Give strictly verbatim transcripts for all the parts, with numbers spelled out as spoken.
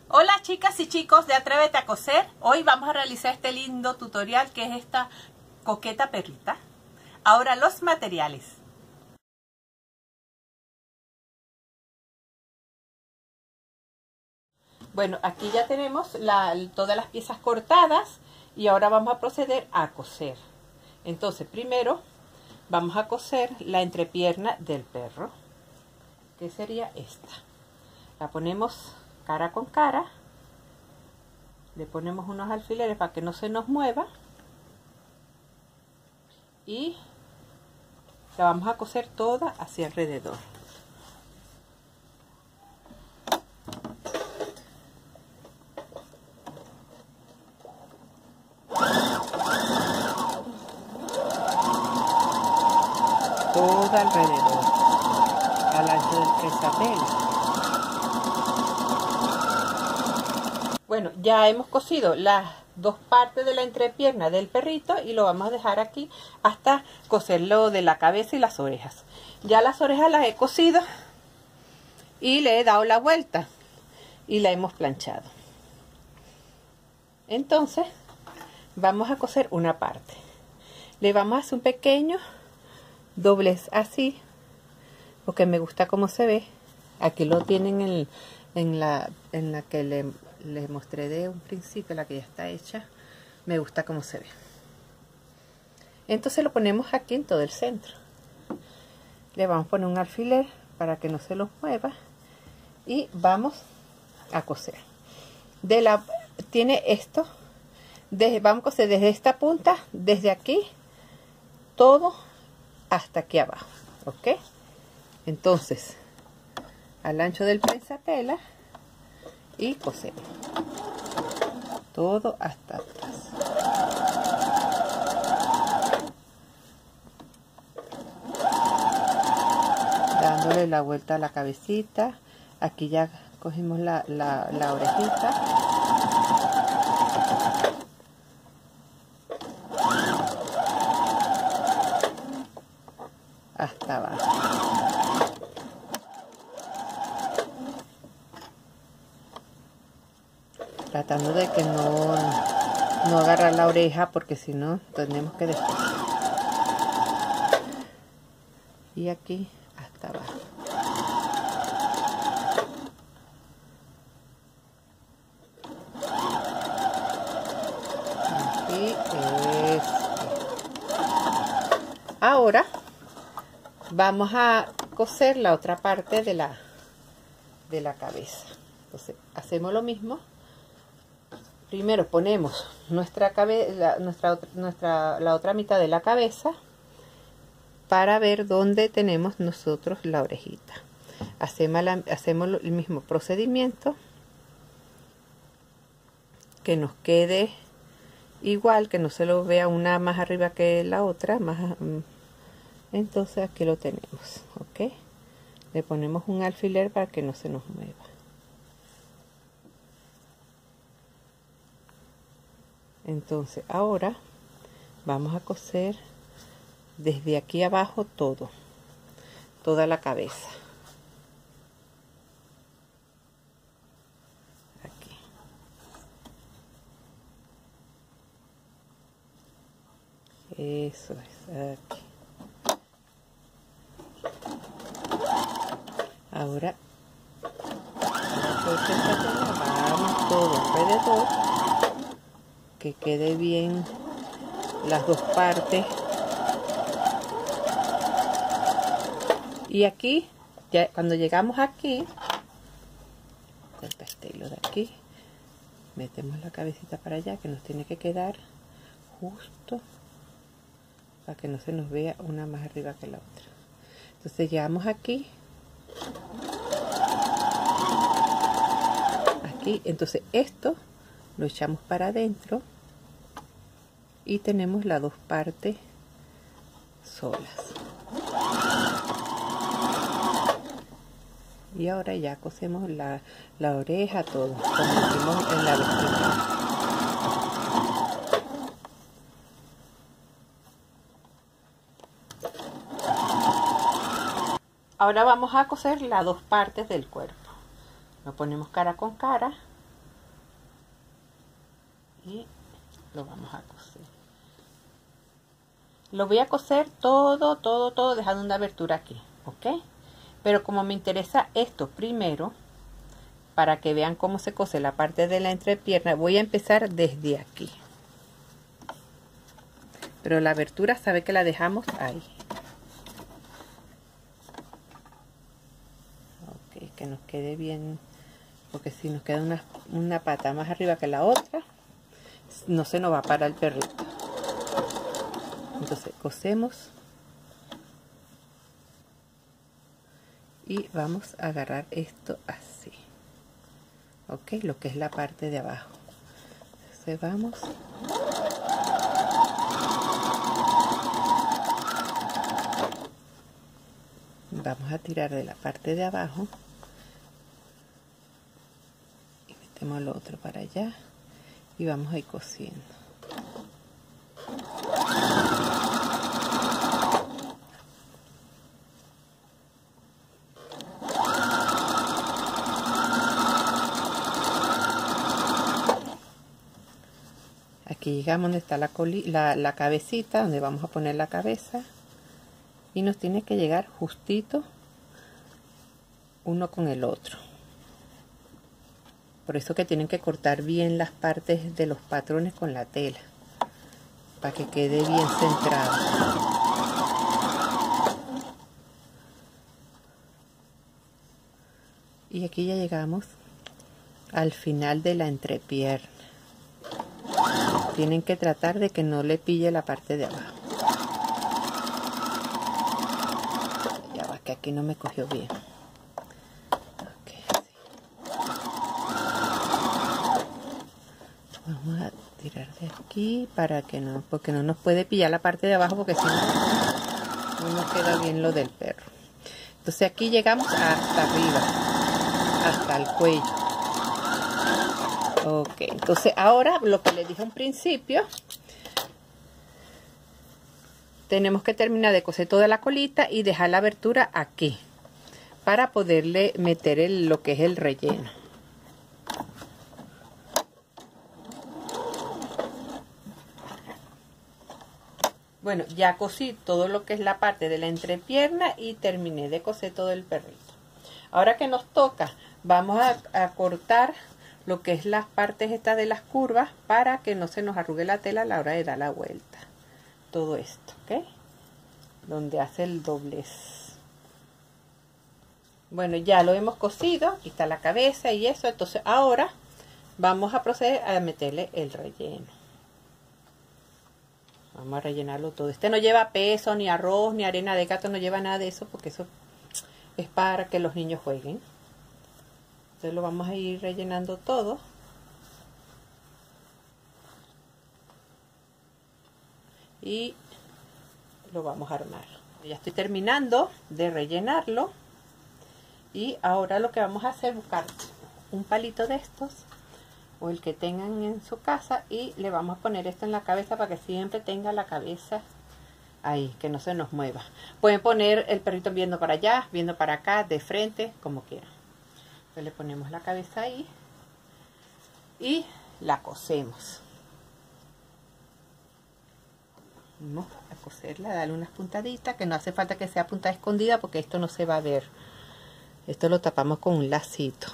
Hola chicas y chicos de Atrévete a Coser. Hoy vamos a realizar este lindo tutorial que es esta coqueta perrita. Ahora los materiales. Bueno, aquí ya tenemos la, todas las piezas cortadas y ahora vamos a proceder a coser. Entonces primero vamos a coser la entrepierna del perro, que sería esta. La ponemos cara con cara, le ponemos unos alfileres para que no se nos mueva y la vamos a coser toda hacia alrededor. Toda alrededor, al ancho del tresapel. Bueno, ya hemos cosido las dos partes de la entrepierna del perrito y lo vamos a dejar aquí hasta coserlo de la cabeza y las orejas. Ya las orejas las he cosido y le he dado la vuelta y la hemos planchado. Entonces vamos a coser una parte. Le vamos a hacer un pequeño doblez así, porque me gusta cómo se ve. Aquí lo tienen en, en, la, en la que le, les mostré de un principio, la que ya está hecha. Me gusta cómo se ve. Entonces lo ponemos aquí en todo el centro. Le vamos a poner un alfiler para que no se los mueva y vamos a coser. De la, tiene esto, desde, vamos a coser desde esta punta, desde aquí, todo hasta aquí abajo, ¿ok? Entonces, al ancho del prensatela y cosemos todo hasta atrás. Dándole la vuelta a la cabecita. Aquí ya cogimos la, la, la orejita. Hasta abajo. Tratando de que no, no agarrar la oreja, porque si no tenemos que después. Y aquí hasta abajo. Aquí es. Ahora vamos a coser la otra parte de la de la cabeza. Entonces hacemos lo mismo. Primero ponemos nuestra cabeza, nuestra nuestra la otra mitad de la cabeza para ver dónde tenemos nosotros la orejita. Hacemos la, hacemos el mismo procedimiento, que nos quede igual, que no se lo vea una más arriba que la otra, más. Entonces aquí lo tenemos, ¿ok? Le ponemos un alfiler para que no se nos mueva. Entonces ahora vamos a coser desde aquí abajo todo, toda la cabeza. Aquí. Eso es, aquí. Ahora vamos todo alrededor, que quede bien las dos partes. Y aquí, ya cuando llegamos aquí, este hilo de aquí, metemos la cabecita para allá, que nos tiene que quedar justo para que no se nos vea una más arriba que la otra. Entonces llegamos aquí. Aquí, entonces esto lo echamos para adentro y tenemos las dos partes solas. Y ahora ya cosemos la, la oreja, todo, como hicimos en la vestimenta. Ahora vamos a coser las dos partes del cuerpo. Lo ponemos cara con cara y lo vamos a coser. Lo voy a coser todo, todo, todo, dejando una abertura aquí, ¿ok? Pero como me interesa esto primero, para que vean cómo se cose la parte de la entrepierna, voy a empezar desde aquí. Pero la abertura, sabe que la dejamos ahí. Ok, que nos quede bien, porque si nos queda una, una pata más arriba que la otra, no se nos va a parar el perrito. Entonces cosemos y vamos a agarrar esto así, ok, lo que es la parte de abajo. Entonces vamos vamos a tirar de la parte de abajo y metemos lo otro para allá y vamos a ir cosiendo. Aquí llegamos donde está la, coli la, la cabecita, donde vamos a poner la cabeza, y nos tiene que llegar justito uno con el otro. Por eso que tienen que cortar bien las partes de los patrones con la tela, para que quede bien centrado. Y aquí ya llegamos al final de la entrepierna. Tienen que tratar de que no le pille la parte de abajo. Ya va, que aquí no me cogió bien. Okay, vamos a tirar de aquí para que no, porque no nos puede pillar la parte de abajo, porque si no, no nos queda bien lo del perro. Entonces aquí llegamos hasta arriba, hasta el cuello. Ok, entonces ahora lo que les dije al principio, tenemos que terminar de coser toda la colita y dejar la abertura aquí para poderle meter el, lo que es el relleno. Bueno, ya cosí todo lo que es la parte de la entrepierna y terminé de coser todo el perrito. Ahora que nos toca, vamos a, a cortar lo que es las partes estas de las curvas para que no se nos arrugue la tela a la hora de dar la vuelta. Todo esto, ¿ok? Donde hace el doblez. Bueno, ya lo hemos cosido. Aquí está la cabeza y eso. Entonces ahora vamos a proceder a meterle el relleno. Vamos a rellenarlo todo. Este no lleva peso, ni arroz, ni arena de gato. No lleva nada de eso, porque eso es para que los niños jueguen. Entonces lo vamos a ir rellenando todo. Y lo vamos a armar. Ya estoy terminando de rellenarlo. Y ahora lo que vamos a hacer es buscar un palito de estos, o el que tengan en su casa, y le vamos a poner esto en la cabeza para que siempre tenga la cabeza ahí, que no se nos mueva. Pueden poner el perrito viendo para allá, viendo para acá, de frente, como quieran. Le ponemos la cabeza ahí y la cosemos. Vamos a coserla, darle unas puntaditas, que no hace falta que sea puntada escondida, porque esto no se va a ver. Esto lo tapamos con un lacito.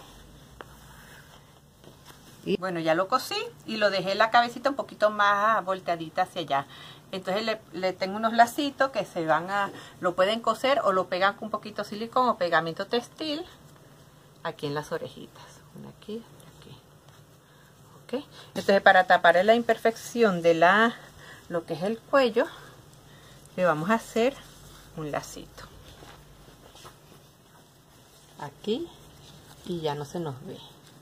Y bueno, ya lo cosí y lo dejé la cabecita un poquito más volteadita hacia allá. Entonces le, le tengo unos lacitos que se van a, lo pueden coser o lo pegan con un poquito de silicón o pegamento textil. Aquí en las orejitas, una aquí, aquí, ok. Entonces para tapar la imperfección de la, lo que es el cuello, le vamos a hacer un lacito aquí y ya no se nos ve.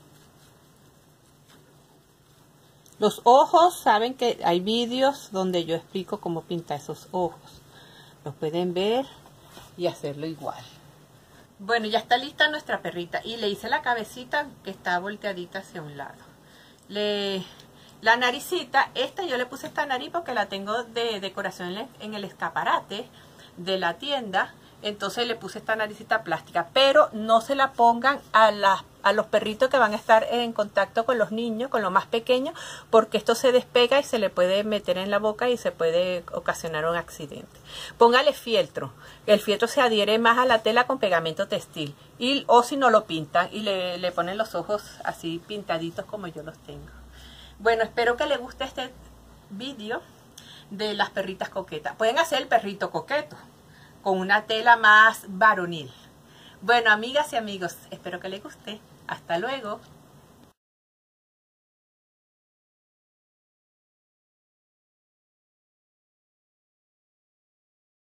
Los ojos, saben que hay vídeos donde yo explico cómo pintar esos ojos. Los pueden ver y hacerlo igual. Bueno, ya está lista nuestra perrita y le hice la cabecita que está volteadita hacia un lado. Le, la naricita, esta yo le puse esta nariz porque la tengo de decoración en el escaparate de la tienda. Entonces le puse esta naricita plástica, pero no se la pongan a, la, a los perritos que van a estar en contacto con los niños, con los más pequeños, porque esto se despega y se le puede meter en la boca y se puede ocasionar un accidente. Póngale fieltro. El fieltro se adhiere más a la tela con pegamento textil, y, o si no lo pintan y le, le ponen los ojos así pintaditos como yo los tengo. Bueno, espero que les guste este vídeo de las perritas coquetas. Pueden hacer el perrito coqueto con una tela más varonil. Bueno, amigas y amigos, espero que les guste. Hasta luego.